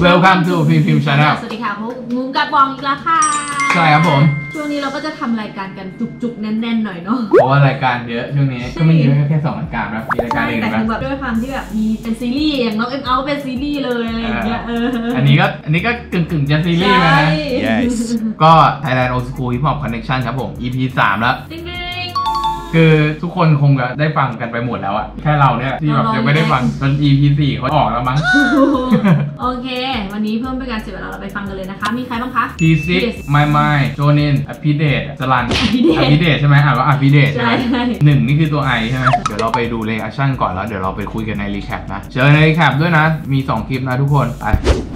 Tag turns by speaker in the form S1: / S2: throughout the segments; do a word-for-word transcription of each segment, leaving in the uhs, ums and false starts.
S1: Welcome to พิมพ์พิมพ์ Channel
S2: สวัสดีค่ะพวกงูกับบองอีกแล้วค่ะ
S1: ใช่ครับผม
S2: ช่วงนี้เราก็จะทำรายการกันจุกๆแน่นๆหน่อยเนาะ
S1: เพราะว่ารายการเยอะช่วงนี้ก็ไม่เยอะแค่สองรายการนะมีรายการอื่นไหม
S2: แต่แบบด้วยความที่แบบมีเป็นซีรีส์อย่างน้องเอ็มเอาเป็นซีรีส์เลยอะไรอย่างเงี้ย
S1: อันนี้ก็อันนี้ก็กึ่งกึ่งจะซีรีส์มาก็ Thailand Old School Hip Hop Connection ครับผม อี พี สามแล้วคือทุกคนคงจะได้ฟังกันไปหมดแล้วอะแค่เราเนี่ยที่แบบยังไม่ได้ฟังจน อี พี สี่เขาออกแล้วมั้ง
S2: โอเควันนี้เพิ่มเป็นการเสียเวลาเราไปฟังกันเลยนะคะมีใครบ้างคะ
S1: ที ซิก ไมค์ ไมค์ โจนิน อภิเดช จรัญ อภิเดชใช่ไหมอ่านว่าอภิเดชใช่ไหมหนึ่งนี่คือตัวไอใช่ไหมเดี๋ยวเราไปดูรีแอคชั่นก่อนแล้วเดี๋ยวเราไปคุยกันในรีแคปนะเจอในรีแคปด้วยนะมีสองคลิปนะทุกคนไป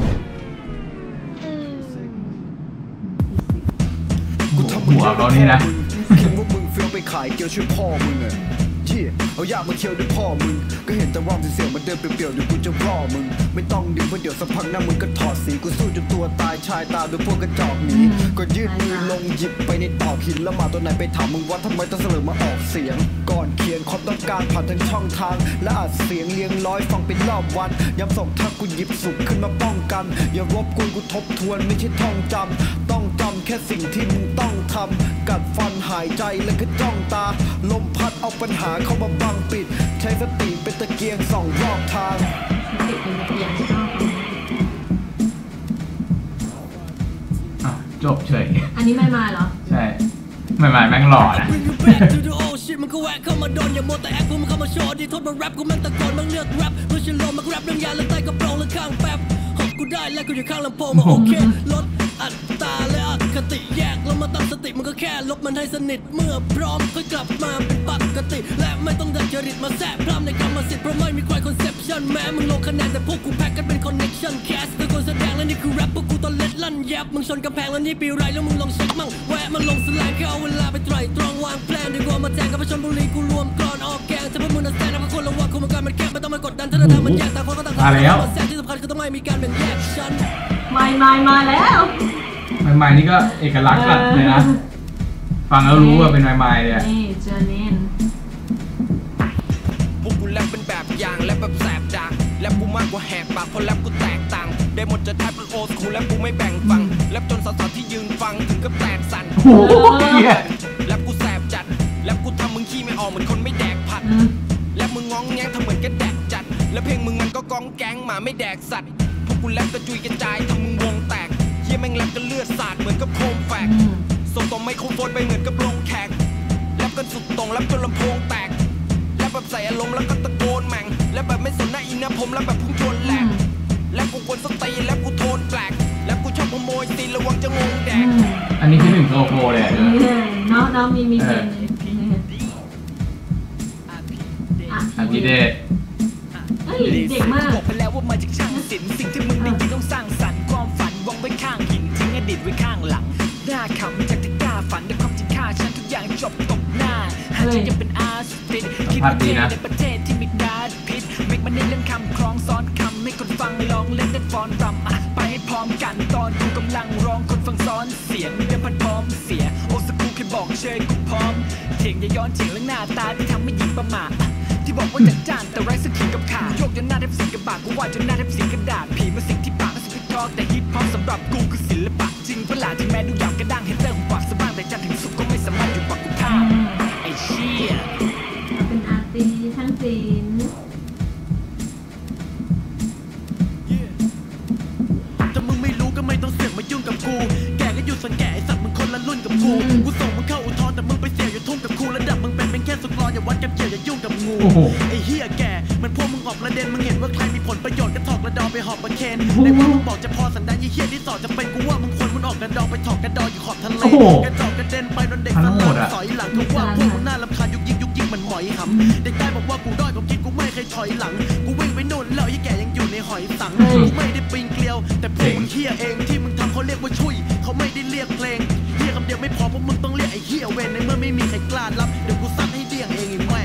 S1: หัวเรานี่นะ
S3: ไปขายเกี๊ยวช่วยพ่อมึงอะเชี่ยเอายามาเคี่ยวด้วยพ่อมึงก็เห็นแต่ว่าเสียงมันเดินเปรี้ยวๆเดี๋ยวกูจะรอมึงไม่ต้องดึงเพราะเดี๋ยวสักพักหน้ามึงก็ถอดสีกูสู้จนตัวตายชายตาด้วยพวกกระจอกหนีก็ยืดมือลงหยิบไปในตอกหินแล้วมาตัวไหนไปถามมึงว่าทำไมต้องเสลอมาออกเสียงก่อนเขียนความต้องการผ่านทั้งช่องทางและอัดเสียงเรียงร้อยฟังเป็นรอบวันย้ำส่งทักกูหยิบสุกขึ้นมาป้องกันอย่ารบกวนกูทบทวนไม่ใช่ท่องจำต้องจำแค่สิ่งที่มึงต้องทำกัดฟันหายใจแล้วก็จ้องตาลมพัดเอาปัญหาเข้ามาบังปิดใช้สติเป็นตะเกียงส่องรอบทาง
S1: จบเฉย
S2: อันนี้ไม่มาเหรอ
S1: ใช่ไม่มาแม่งหล่อนะ
S4: มันก็แวะเข้ามาโดนอย่าโมแต่แอคกูมันเข้ามาโชว์ดีโทษมันแรปกูมันตะโกนมันเลือกแรปเพื่อฉันลงมาแรปเรื่องยาและใต้กระโปรงและข้างแป๊บหอบกูได้และกูอยู่ข้างลำโพงมาโอเคลดอัตราและอคติแยกแล้วมาตั้งสติมันก็แค่ลบมันให้สนิทเมื่อพร้อมค่อยกลับมาเป็นปกติและไม่ต้องดัดจริตมาแทรกพร่ำในกรรมสิทธิ์เพราะไม่มีใครคอนเซปชั่นแม้มึงลงคะแนนแต่พวกกูแพ็กกันเป็นคอนเนคชั่นแคสต์เป็นคนแสดงและนี่คือแรปพวกกูตอนเล็ดลั่นแยบมึงชนกำแพงแล้วนี่ปีไรแล้วมึงลองเช็คมั่งแวะมันลงสลายแค่เอาเวลาไปไตร่ตรองวางแผนดีกว่ามาแจงกับประชาชนบุรีกูรวมกรอนออกแกงจะพวกมึงน่ะแซงนะพวกคนละว่ากูมันการมันแคบไม่ต้องมากดดันถ้าทางมันแยกแต่คนก็ต่างกันมาแซงที่สำคัญคือต้องไม่มีการแบ่งแยกชั้น
S2: ไม่ไม่มาแล้ว
S1: ใหม่ๆนี่ก็เอกลักษณ์เลยนะฟังแล้วรู้ว่าเป็นใหม่ๆเลย
S2: นี่เจอเน้น
S4: พวกกูแรปเป็นแบบอย่างและแบบแสบดังแรปกูมากกว่าแหกปากเพราะแรปกูแตกต่างได้หมดจะทัดเป็นโอสคูแรปกูไม่แบ่งฟังแรปจนสาวๆที่ยืนฟังถึงกับแตกสั่น
S1: โอ้ย
S4: แรปกูแสบจัดแรปกูทำมึงขี้ไม่ออกเหมือนคนไม่แดกผัดแรปมึงง้องแงงทำเหมือนกันแดกจัดและเพลงมึงมันก็ก้องแก๊งมาไม่แดกสัตว์พวกกูแรปกระจุยกระจายทำมึงวงแตกเยี่ยแม่งแรปกันเลือดสาดเหมือนกับโคมแฝกส่งต่อไมโครโฟนไปเหมือนกับลงแขกแรปกันสุดตรงแรปจนลำโพงแตกแรปแบบใส่อารมณ์แล้วก็ตะโกนแม่งแรปแบบไม่สนหน้าอินนะผมแรปแบบพุ่งชนแหลกแรปกูกวนสตีแรปกูโทนแปลกแรปกูชอบขโมยซีระวังจะงงแดก
S1: อันนี้คือหนึ่งโลโก้เลย
S2: เนาะเนาะมีมีเพลง
S1: อภิเดช
S2: เฮ้ยเด็กมาก
S4: บอกไปแล้วว่ามาจากช่างศิลป์สิ่งที่มึงได้ยินต้องสร้างสรรค์ความฝันวางไว้ข้างหินทิ้งอดีตไว้ข้างหลังหน้าขำจากที่กล้าฝันด้วยความจริงฆ่าฉันทุกอย่างจบตกหน้าหากฉันยังเป็นอาสติดคิดว่าเท่ในประเทศที่มีการพิษไม่มาเน้นเล่นคำคล้องซ้อนคำให้คนฟังลองเล่นได้ฟอนรำอ่ะไปให้พร้อมกันตอนกูกำลังร้องคนฟังซ้อนเสียงมีเดิมพันพร้อมเสียโอสกูแค่บอกเชยกูพร้อมเถียงอย่าย้อนเถียงเรื่องหน้าตาที่ทำให้หญิงประมาทที่บอกว่าจัดจ้านแต่ไร้สักขีดกับขาโยกจนหน้าแทบสิงกับบากกูว่าจนหน้าแทบสิงกระดาษผีมาสิ่งที่ปากก็สิบทอกแต่ฮิปฮอปสำหรับกูคือศิลปะจริงเวลาที่แม้ดูหยาบกระด้างเห็นเรื่องของปากสะบ้างแต่จันถึงสุขก็ไม่สามารถอยู่ปากกูท่าไอ้เชี่ย
S2: เป็นอาร์ติช่างศิลป์
S4: ถ้ามึงไม่รู้ก็ไม่ต้องเสือกมายุ่งกับกูแกก็อยู่ส่วนแก่ไอ้สัตว์มึงคนละรุ่นกับกูกูส่งมึงเข้าอุทธรณ์แต่มึงไปเสี่ยวอย่าทุ่มกับกูระดับมึงเป็นเป็นแค่สุกรออย่าวัดกับเกี่ยวอย่ายุ่งกับงูไอ้เหี้ยแกมันพวกมึงออกประเด็นมึงเห็นว่าใครมีผลประโยชน์ก็ถอกกระดองไปหอบมาเคนในว่ามึงบอกจะพอสันดานยี่เหี้ยที่สอดจะเป็นกูว่ามึงควรมึงออกกระดองไปถอกกระดองอยู่ขอบทะเลกระจอกกระเด็นไปโดนเด็กสลบสอยหลังทุกว่าพวกมึงน่ารำคาญยุกยิกยุกยิกมันหมอยหำเด็กใต้บอกว่ากูด้อยผมคิดกูไม่เคยถอยหลังกูวิ่งไปโน่นแล้วยี่แกยังอยู่ในหอยสังกูไม่ได้ปีนเกลียวแต่พวกมึงเหี้ยเองที่มึงทำเขาเรียกว่าชุยเขาไม่ได้เรียกเพลงเหี้ยคำเดียวไม่พอพวกมึงต้องเรียกไอ้เหี้ยเวนในเมื่อไม่มีใครกล้ารับเดี๋ยวกูซัดให้เดี่ยงเองไอ้แม่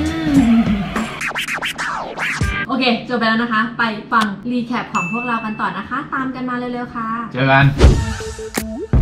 S2: โอเคจบไปแล้วนะคะไปฟังรีแคปของพวกเรากันต่อนะคะตามกันมาเร็วๆค่ะ
S1: เจอกัน